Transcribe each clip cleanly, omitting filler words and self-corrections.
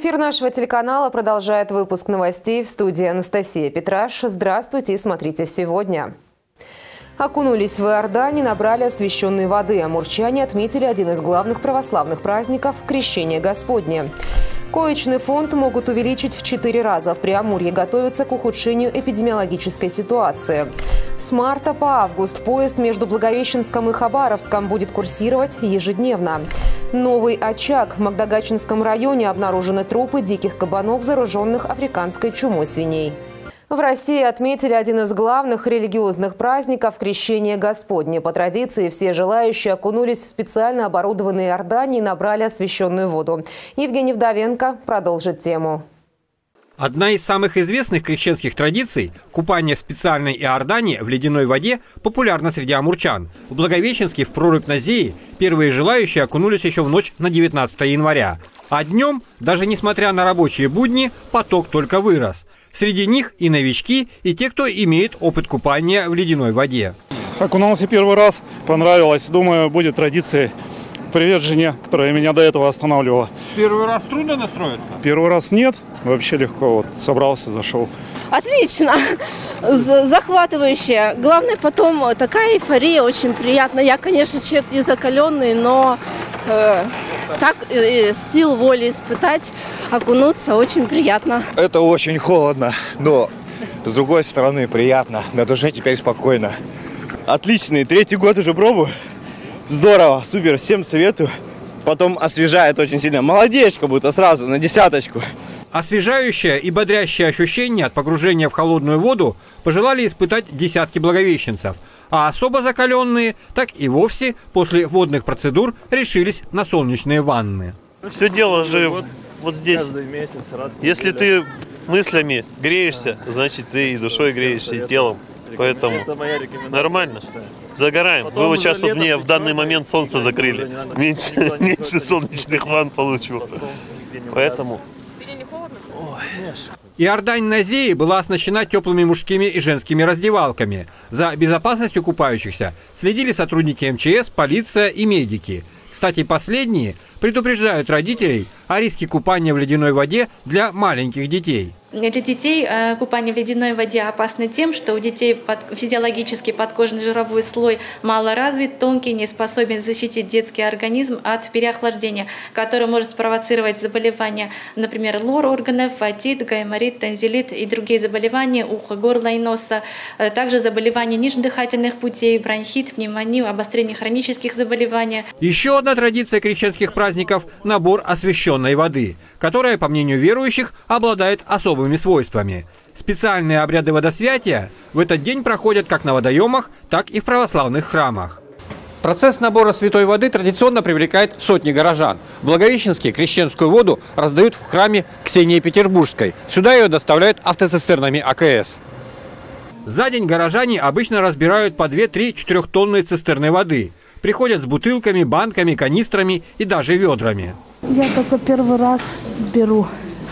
Эфир нашего телеканала продолжает выпуск новостей. В студии Анастасия Петраш. Здравствуйте и смотрите сегодня. Окунулись в Иордань и набрали освященной воды. Амурчане отметили один из главных православных праздников – Крещение Господне. Коечный фонд могут увеличить в 4 раза. В Преамурье готовятся к ухудшению эпидемиологической ситуации. С марта по август поезд между Благовещенском и Хабаровском будет курсировать ежедневно. Новый очаг. В Магдагачинском районе обнаружены трупы диких кабанов, зараженных африканской чумой свиней. В России отметили один из главных религиозных праздников – Крещение Господне. По традиции все желающие окунулись в специально оборудованные Иордании и набрали освященную воду. Евгений Вдовенко продолжит тему. Одна из самых известных крещенских традиций – купание в специальной Иордании в ледяной воде популярна среди амурчан. В Благовещенске в прорубь Назеи первые желающие окунулись еще в ночь на 19 января. А днем, даже несмотря на рабочие будни, поток только вырос. Среди них и новички, и те, кто имеет опыт купания в ледяной воде. Окунулся первый раз, понравилось. Думаю, будет традицией. Привет жене, которая меня до этого останавливала. Первый раз трудно настроиться? Первый раз нет, вообще легко. Вот собрался, зашел. Отлично, захватывающе. Главное, потом такая эйфория, очень приятно. Я, конечно, человек не закаленный, но так сил воли испытать, окунуться очень приятно. Это очень холодно, но с другой стороны приятно. На душе теперь спокойно. Отличный, 3-й год уже пробую. Здорово, супер, всем советую. Потом освежает очень сильно. Молодечко будто сразу на 10-очку. Освежающее и бодрящее ощущение от погружения в холодную воду пожелали испытать десятки благовещенцев. А особо закаленные так и вовсе после водных процедур решились на солнечные ванны. Все дело же вот здесь. Если ты мыслями греешься, значит ты и душой греешься, и телом. Поэтому нормально. Загораем. Вы вот сейчас вот мне в данный момент солнце закрыли. Меньше солнечных ванн получу. Поэтому... Иордань Назеи была оснащена теплыми мужскими и женскими раздевалками. За безопасностью купающихся следили сотрудники МЧС, полиция и медики. Кстати, последние предупреждают родителей о риске купания в ледяной воде для маленьких детей. Для детей купание в ледяной воде опасно тем, что у детей физиологический подкожный жировой слой мало развит, тонкий, не способен защитить детский организм от переохлаждения, которое может спровоцировать заболевания, например, лор органов, отит, гайморит, танзелит и другие заболевания уха, горла и носа, также заболевания нижних дыхательных путей, бронхит, пневмонию, обострение хронических заболеваний. Еще одна традиция крещенских праздников – набор освященной воды, которая, по мнению верующих, обладает особыми свойствами. Специальные обряды водосвятия в этот день проходят как на водоемах, так и в православных храмах. Процесс набора святой воды традиционно привлекает сотни горожан. В Благовещенске крещенскую воду раздают в храме Ксении Петербургской. Сюда ее доставляют автоцистернами АКС. За день горожане обычно разбирают по 2-3 4-тонные цистерны воды. Приходят с бутылками, банками, канистрами и даже ведрами. Я только первый раз беру.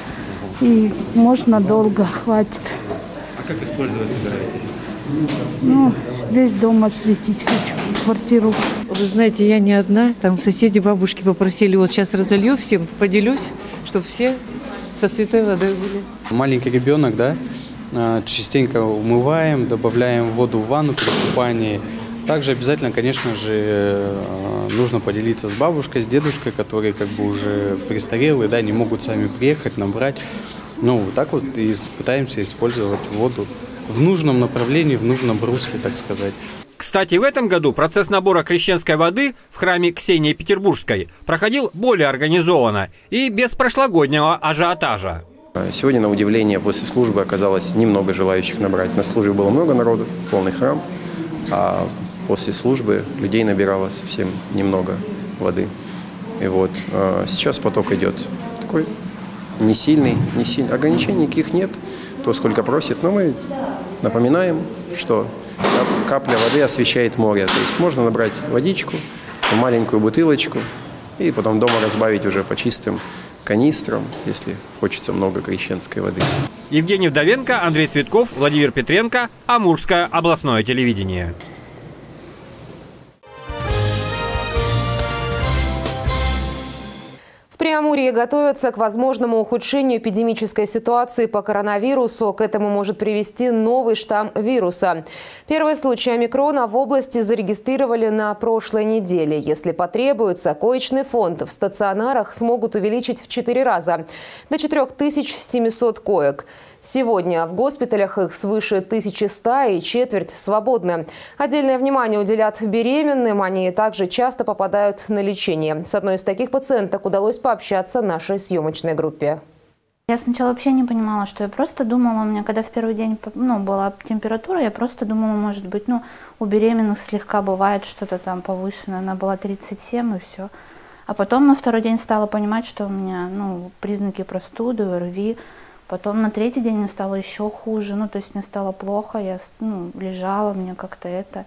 И можно долго, хватит. А как использовать собираетесь? Ну, весь дом осветить хочу, квартиру. Вы знаете, я не одна. Там соседи, бабушки попросили, вот сейчас разолью всем, поделюсь, чтобы все со святой водой были. Маленький ребенок, да, частенько умываем, добавляем воду в ванну при купании. Также обязательно, конечно же, нужно поделиться с бабушкой, с дедушкой, которые как бы уже престарелые, да, не могут сами приехать, набрать. Ну, так вот и пытаемся использовать воду в нужном направлении, в нужном русле, так сказать. Кстати, в этом году процесс набора крещенской воды в храме Ксении Петербургской проходил более организованно и без прошлогоднего ажиотажа. Сегодня, на удивление, после службы оказалось немного желающих набрать. На службе было много народу, полный храм, а после службы людей набиралось совсем немного воды. И вот сейчас поток идет такой не сильный. Ограничений никаких нет, то сколько просит. Но мы напоминаем, что капля воды освещает море. То есть можно набрать водичку, маленькую бутылочку и потом дома разбавить уже по чистым канистрам, если хочется много крещенской воды. Евгений Вдовенко, Андрей Цветков, Владимир Петренко, Амурское областное телевидение. В Преамурье Преамурье готовится к возможному ухудшению эпидемической ситуации по коронавирусу. К этому может привести новый штамм вируса. Первый случай омикрона в области зарегистрировали на прошлой неделе. Если потребуется, коечный фонд в стационарах смогут увеличить в 4 раза – до 4700 коек. Сегодня в госпиталях их свыше 1100 и четверть свободны. Отдельное внимание уделят беременным. Они также часто попадают на лечение. С одной из таких пациенток удалось пообщаться нашей съемочной группе. Я сначала вообще не понимала, что я просто думала, у меня когда в первый день была температура, я просто думала, может быть, у беременных слегка бывает что-то там повышенное, она была 37 и все. А потом на второй день стала понимать, что у меня признаки простуды, ОРВИ. Потом на третий день мне стало еще хуже, то есть мне стало плохо, я лежала, мне как-то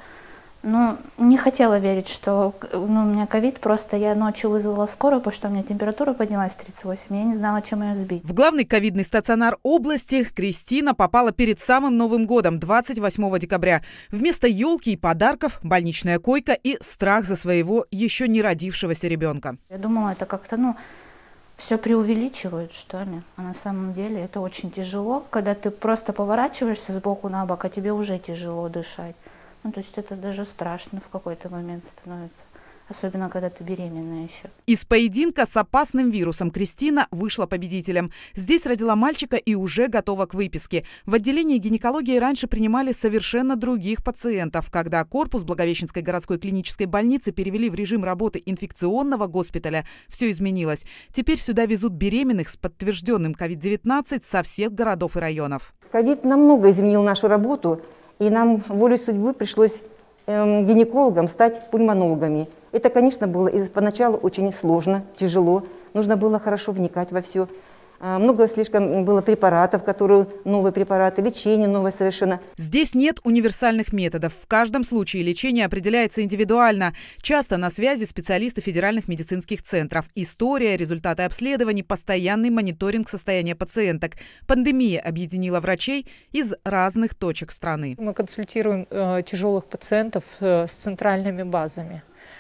не хотела верить, что у меня ковид, просто я ночью вызвала скорую, потому что у меня температура поднялась 38, я не знала, чем ее сбить. В главный ковидный стационар области Кристина попала перед самым Новым годом, 28 декабря. Вместо елки и подарков больничная койка и страх за своего еще не родившегося ребенка. Я думала, это как-то, все преувеличивают, что ли. А на самом деле это очень тяжело, когда ты просто поворачиваешься сбоку на бок, а тебе уже тяжело дышать. То есть это даже страшно в какой-то момент становится. Особенно, когда ты беременная еще. Из поединка с опасным вирусом Кристина вышла победителем. Здесь родила мальчика и уже готова к выписке. В отделении гинекологии раньше принимали совершенно других пациентов. Когда корпус Благовещенской городской клинической больницы перевели в режим работы инфекционного госпиталя, все изменилось. Теперь сюда везут беременных с подтвержденным COVID-19 со всех городов и районов. Ковид намного изменил нашу работу, и нам волей судьбы пришлось гинекологам стать пульмонологами. Это, конечно, было поначалу очень сложно, тяжело. Нужно было хорошо вникать во все. Много слишком было препаратов, новые препараты, лечение новое совершенно. Здесь нет универсальных методов. В каждом случае лечение определяется индивидуально. Часто на связи специалисты федеральных медицинских центров. История, результаты обследований, постоянный мониторинг состояния пациенток. Пандемия объединила врачей из разных точек страны. Мы консультируем тяжелых пациентов с центральными базами.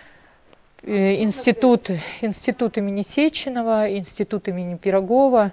Институт имени Сеченова, институт имени Пирогова,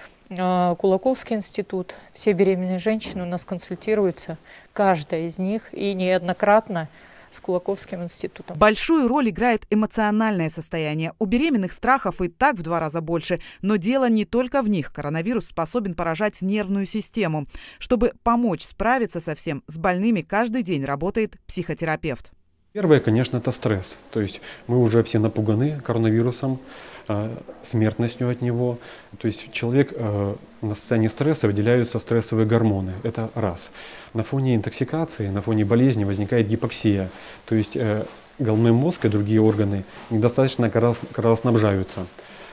Кулаковский институт. Все беременные женщины у нас консультируются, каждая из них, и неоднократно с Кулаковским институтом. Большую роль играет эмоциональное состояние. У беременных страхов и так в 2 раза больше. Но дело не только в них. Коронавирус способен поражать нервную систему. Чтобы помочь справиться со всем, с больными каждый день работает психотерапевт. Первое, конечно, это стресс. То есть мы уже все напуганы коронавирусом, смертностью от него. То есть человек на состоянии стресса выделяются стрессовые гормоны. Это раз. На фоне интоксикации, на фоне болезни возникает гипоксия. То есть головной мозг и другие органы недостаточно кровоснабжаются.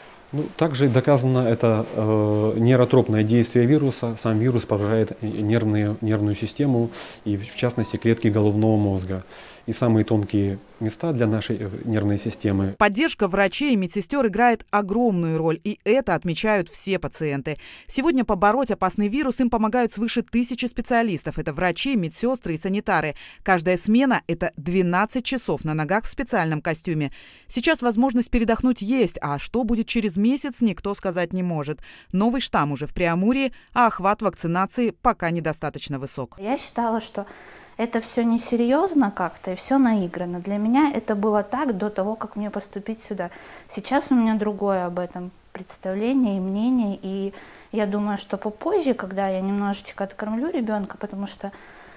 Также доказано это нейротропное действие вируса. Сам вирус поражает нервную систему и, в частности, клетки головного мозга. И самые тонкие места для нашей нервной системы. Поддержка врачей и медсестер играет огромную роль, и это отмечают все пациенты. Сегодня побороть опасный вирус им помогают свыше 1000 специалистов. Это врачи, медсестры и санитары. Каждая смена – это 12 часов на ногах в специальном костюме. Сейчас возможность передохнуть есть, а что будет через месяц, никто сказать не может. Новый штамм уже в Преамурье, а охват вакцинации пока недостаточно высок. Я считала, что это все несерьезно как-то и все наиграно. Для меня это было так до того, как мне поступить сюда. Сейчас у меня другое об этом представление и мнение. И я думаю, что попозже, когда я немножечко откормлю ребенка, потому что,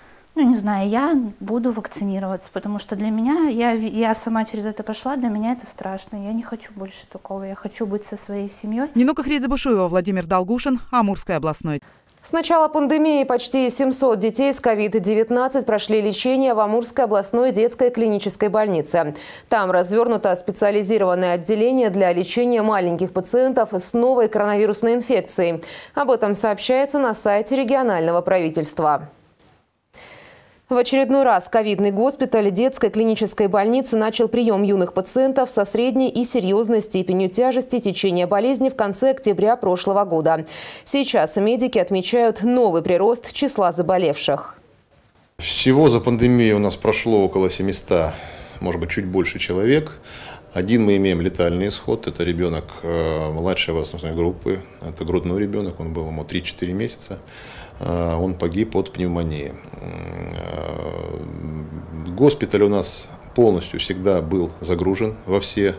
не знаю, я буду вакцинироваться, потому что для меня, я сама через это пошла, для меня это страшно. Я не хочу больше такого, я хочу быть со своей семьей. Нинок Ахридзе-Бушуева, Владимир Долгушин, Амурской областной. С начала пандемии почти 700 детей с COVID-19 прошли лечение в Амурской областной детской клинической больнице. Там развернуто специализированное отделение для лечения маленьких пациентов с новой коронавирусной инфекцией. Об этом сообщается на сайте регионального правительства. В очередной раз ковидный госпиталь детской клинической больницы начал прием юных пациентов со средней и серьезной степенью тяжести течения болезни в конце октября прошлого года. Сейчас медики отмечают новый прирост числа заболевших. Всего за пандемию у нас прошло около 700, может быть, чуть больше человек. Один мы имеем летальный исход, это ребенок младшей возрастной группы, это грудной ребенок, он был ему 3-4 месяца, он погиб от пневмонии. Госпиталь у нас полностью всегда был загружен во все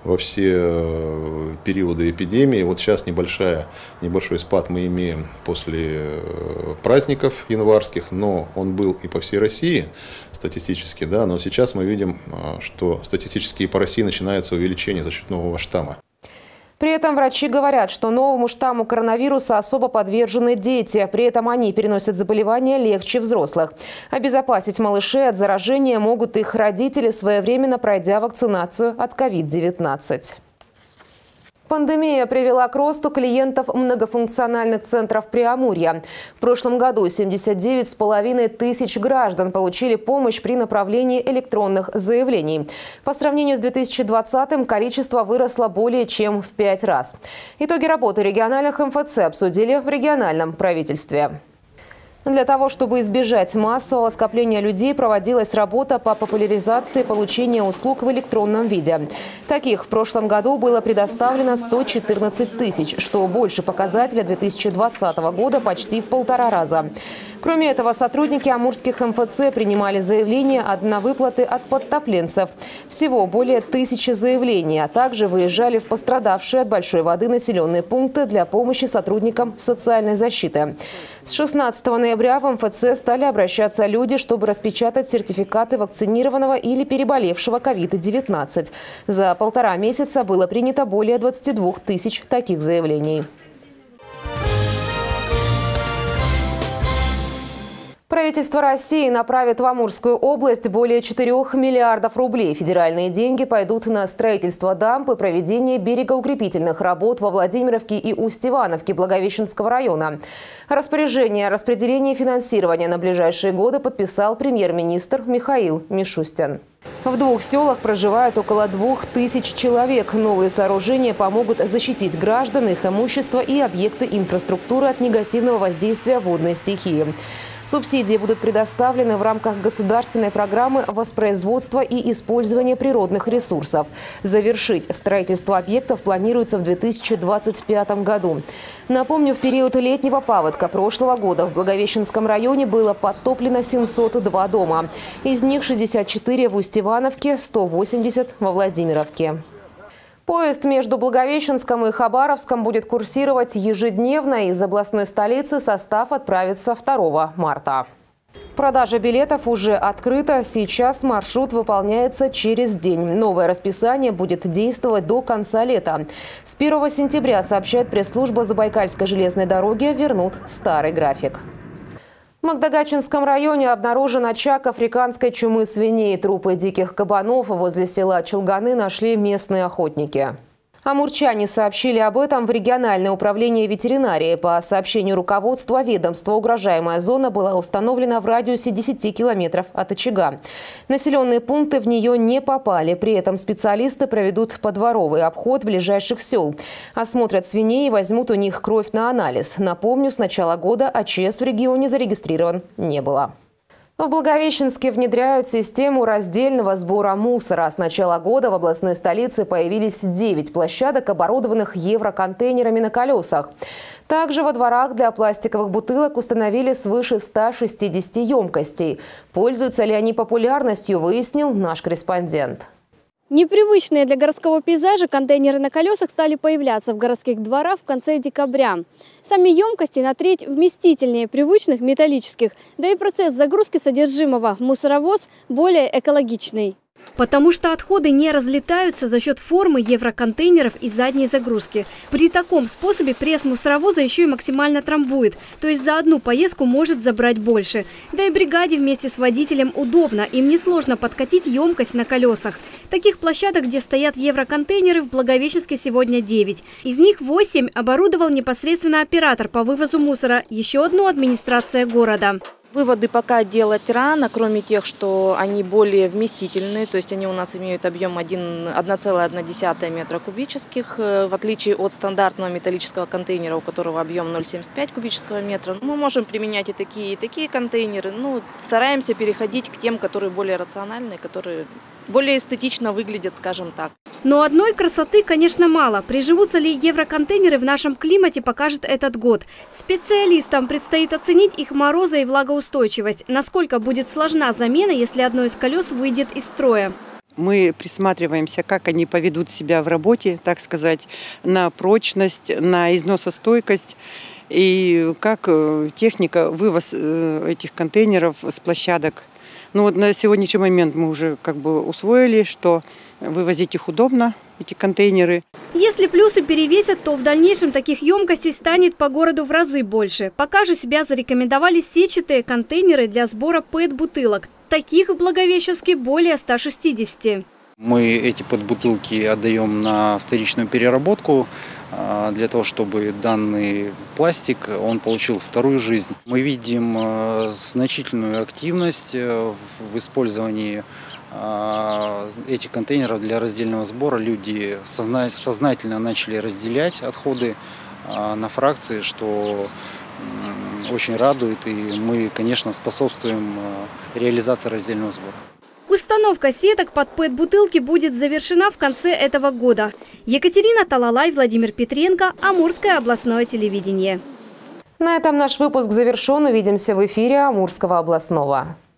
периоды эпидемии. Вот сейчас небольшой спад мы имеем после праздников январских, но он был и по всей России статистически, да, но сейчас мы видим, что статистически и по России начинается увеличение за счет нового штамма. При этом врачи говорят, что новому штамму коронавируса особо подвержены дети. При этом они переносят заболевания легче взрослых. Обезопасить малышей от заражения могут их родители, своевременно пройдя вакцинацию от COVID-19. Пандемия привела к росту клиентов многофункциональных центров Приамурья. В прошлом году 79,5 тысяч граждан получили помощь при направлении электронных заявлений. По сравнению с 2020-м количество выросло более чем в 5 раз. Итоги работы региональных МФЦ обсудили в региональном правительстве. Для того, чтобы избежать массового скопления людей, проводилась работа по популяризации получения услуг в электронном виде. Таких в прошлом году было предоставлено 114 тысяч, что больше показателя 2020 года почти в 1,5 раза. Кроме этого, сотрудники амурских МФЦ принимали заявления на выплаты от подтопленцев. Всего более 1000 заявлений, а также выезжали в пострадавшие от большой воды населенные пункты для помощи сотрудникам социальной защиты. С 16 ноября в МФЦ стали обращаться люди, чтобы распечатать сертификаты вакцинированного или переболевшего COVID-19. За 1,5 месяца было принято более 22 тысяч таких заявлений. Правительство России направит в Амурскую область более 4 миллиардов рублей. Федеральные деньги пойдут на строительство дамб и проведение берегоукрепительных работ во Владимировке и Усть-Ивановке Благовещенского района. Распоряжение о распределении финансирования на ближайшие годы подписал премьер-министр Михаил Мишустин. В 2 селах проживает около 2000 человек. Новые сооружения помогут защитить граждан, их имущество и объекты инфраструктуры от негативного воздействия водной стихии. Субсидии будут предоставлены в рамках государственной программы воспроизводства и использования природных ресурсов. Завершить строительство объектов планируется в 2025 году. Напомню, в период летнего паводка прошлого года в Благовещенском районе было подтоплено 702 дома. Из них 64 в Усть-Ивановке, 180 во Владимировке. Поезд между Благовещенском и Хабаровском будет курсировать ежедневно. Из областной столицы состав отправится 2 марта. Продажа билетов уже открыта. Сейчас маршрут выполняется через день. Новое расписание будет действовать до конца лета. С 1 сентября, сообщает пресс-служба Забайкальской железной дороги, вернут старый график. В Магдагачинском районе обнаружен очаг африканской чумы свиней. Трупы диких кабанов возле села Челганы нашли местные охотники. Амурчане сообщили об этом в региональное управление ветеринарии. По сообщению руководства ведомства, угрожаемая зона была установлена в радиусе 10 километров от очага. Населенные пункты в нее не попали. При этом специалисты проведут подворовый обход ближайших сел. Осмотрят свиней и возьмут у них кровь на анализ. Напомню, с начала года АЧС в регионе зарегистрирован не было. В Благовещенске внедряют систему раздельного сбора мусора. С начала года в областной столице появились 9 площадок, оборудованных евроконтейнерами на колесах. Также во дворах для пластиковых бутылок установили свыше 160 емкостей. Пользуются ли они популярностью, выяснил наш корреспондент. Непривычные для городского пейзажа контейнеры на колесах стали появляться в городских дворах в конце декабря. Сами емкости на треть вместительнее привычных металлических, да и процесс загрузки содержимого в мусоровоз более экологичный. Потому что отходы не разлетаются за счет формы евроконтейнеров и задней загрузки. При таком способе пресс мусоровоза еще и максимально трамбует, то есть за одну поездку может забрать больше. Да и бригаде вместе с водителем удобно, им несложно подкатить емкость на колесах. Таких площадок, где стоят евроконтейнеры, в Благовещенске сегодня 9. Из них 8 оборудовал непосредственно оператор по вывозу мусора, еще одну администрация города. Выводы пока делать рано, кроме тех, что они более вместительные, то есть они у нас имеют объем 1,1 метра кубических, в отличие от стандартного металлического контейнера, у которого объем 0,75 кубического метра. Мы можем применять и такие контейнеры, но стараемся переходить к тем, которые более рациональные, которые более эстетично выглядят, скажем так. Но одной красоты, конечно, мало. Приживутся ли евроконтейнеры в нашем климате, покажет этот год. Специалистам предстоит оценить их мороза и влагоустойчивость. Насколько будет сложна замена, если одно из колес выйдет из строя. Мы присматриваемся, как они поведут себя в работе, так сказать, на прочность, на износостойкость. И как техника, вывоз этих контейнеров с площадок. Ну вот на сегодняшний момент мы уже усвоили, что вывозить их удобно, эти контейнеры. Если плюсы перевесят, то в дальнейшем таких емкостей станет по городу в разы больше. Пока же себя зарекомендовали сетчатые контейнеры для сбора ПЭТ-бутылок. Таких в Благовещенске более 160. Мы эти ПЭТ-бутылки отдаем на вторичную переработку, для того, чтобы данный пластик он получил вторую жизнь. Мы видим значительную активность в использовании этих контейнеров для раздельного сбора. Люди сознательно начали разделять отходы на фракции, что очень радует, и мы, конечно, способствуем реализации раздельного сбора. Установка сеток под ПЭТ-бутылки будет завершена в конце этого года. Екатерина Талалай, Владимир Петренко, Амурское областное телевидение. На этом наш выпуск завершен. Увидимся в эфире Амурского областного.